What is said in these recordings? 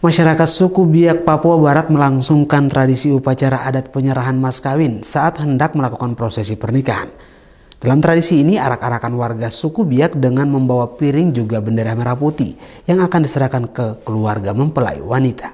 Masyarakat suku Biak Papua Barat melangsungkan tradisi upacara adat penyerahan mas kawin saat hendak melakukan prosesi pernikahan. Dalam tradisi ini, arak-arakan warga suku Biak dengan membawa piring juga bendera merah putih yang akan diserahkan ke keluarga mempelai wanita.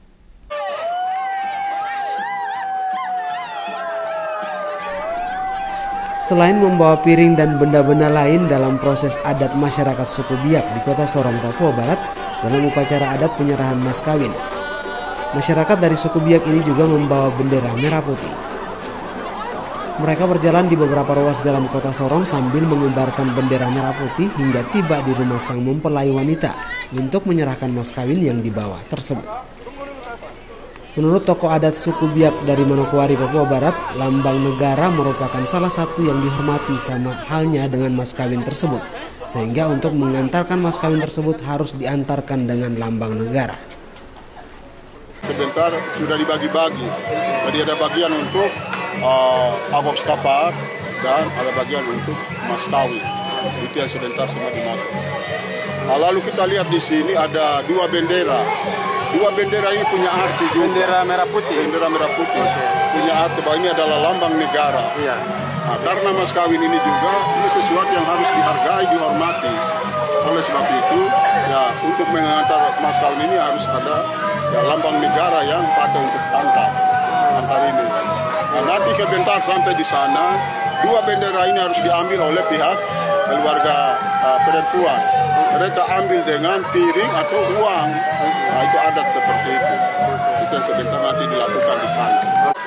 Selain membawa piring dan benda-benda lain dalam proses adat masyarakat suku Biak di Kota Sorong, Papua Barat, dalam upacara adat penyerahan mas kawin, masyarakat dari suku Biak ini juga membawa bendera merah putih. Mereka berjalan di beberapa ruas jalan Kota Sorong sambil mengibarkan bendera merah putih hingga tiba di rumah sang mempelai wanita untuk menyerahkan mas kawin yang dibawa tersebut. Menurut tokoh adat suku Biak dari Manokwari, Papua Barat, lambang negara merupakan salah satu yang dihormati sama halnya dengan mas kawin tersebut. Sehingga untuk mengantarkan mas kawin tersebut harus diantarkan dengan lambang negara. Sebentar sudah dibagi-bagi. Jadi ada bagian untuk abop skapar dan ada bagian untuk mas kawin. Itu yang sebentar semua dimasuk. Lalu kita lihat di sini ada dua bendera. Dua bendera ini punya arti juga. Bendera merah putih. Bendera merah putih. Punya arti bahwa ini adalah lambang negara. Iya. Nah, karena mas kawin ini juga ini sesuatu yang harus dihargai, dihormati. Oleh sebab itu, ya untuk mengantar mas kawin ini harus ada ya, lambang negara yang pakai untuk antar ini. Nah, nanti sebentar sampai di sana, dua bendera ini harus diambil oleh pihak keluarga perempuan. Mereka ambil dengan piring atau uang. Nah, itu adat seperti itu. Itu yang sebentar nanti dilakukan di sana.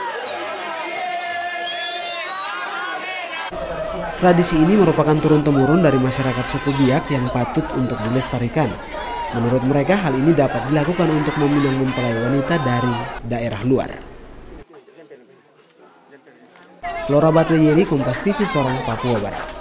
Tradisi ini merupakan turun-temurun dari masyarakat suku Biak yang patut untuk dilestarikan. Menurut mereka, hal ini dapat dilakukan untuk meminang mempelai wanita dari daerah luar. Flora Batleyeri, Kompas TV, Sorong, Papua Barat.